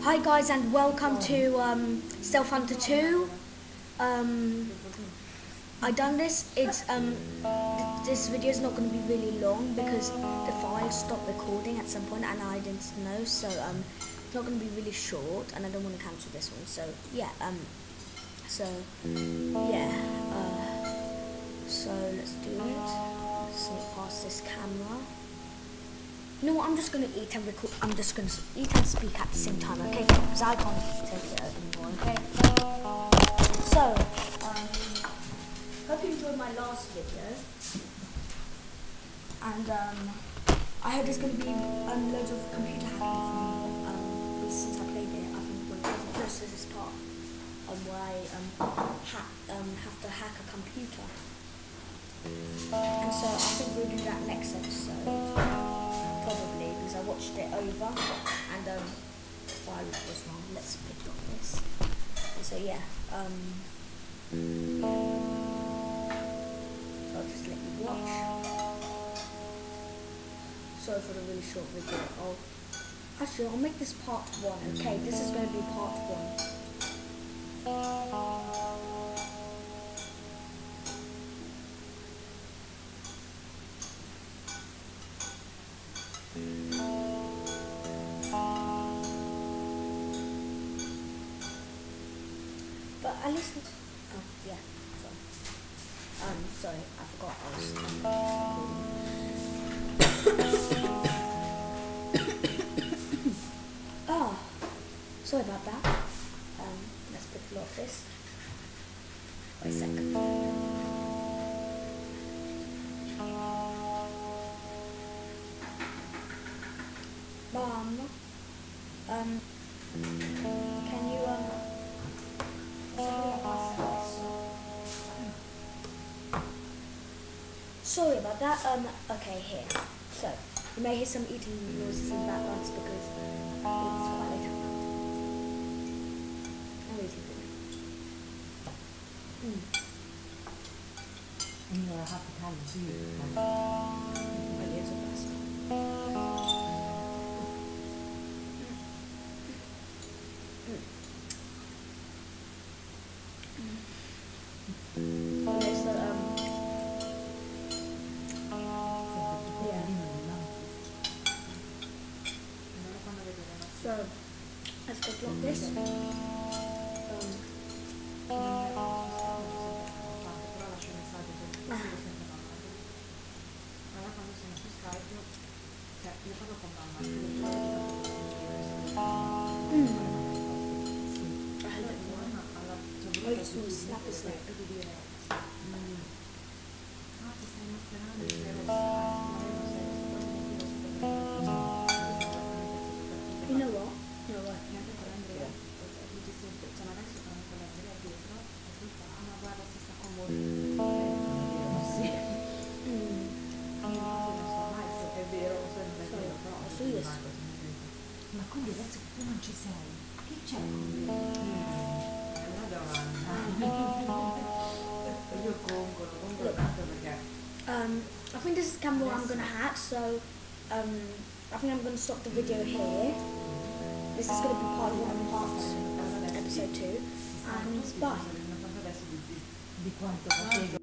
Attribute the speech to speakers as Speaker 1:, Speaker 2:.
Speaker 1: Hi guys, and welcome to Self Hunter 2. I done this. It's this video is not going to be really long because the file stopped recording at some point and I didn't know, so it's not going to be really short, and I don't want to cancel this one. So yeah, so let's do it. Sneak past this camera. You know what, I'm just going to eat and record. I'm just going to eat and speak at the same time, okay? Because I can't take it anymore, okay? So, hope you enjoyed my last video. And, I heard there's going to be loads of computer hacking from me. Since I played it, I think we're getting close to this part where I have to hack a computer. And so I think we'll do that next episode. Probably, because I watched it over and the file was wrong. Let's pick up this. And so yeah, so I'll just let you watch. Sorry for the really short video. I'll make this part 1. Okay, this is going to be part 1. But at least it's, oh yeah, sorry, I forgot I was oh, sorry about that. Let's pick a lot of this. Wait a second. Mom, can you sorry about that. Okay, here. So you may hear some eating noises in the background because it's quite late at night. I'm waiting for you.
Speaker 2: And you're a happy time to see you.
Speaker 1: My ears are bursting. Okay, so so let's go block this. I just want to slap his neck. You know what?
Speaker 2: Ma quindi adesso che tu non ci sei, che c'è? Io compro tanto perché
Speaker 1: I think this is the camera I'm gonna hack, so I think I'm gonna stop the video here. This is gonna be part 1 of part episode 2, and bye.
Speaker 2: di quanto facevo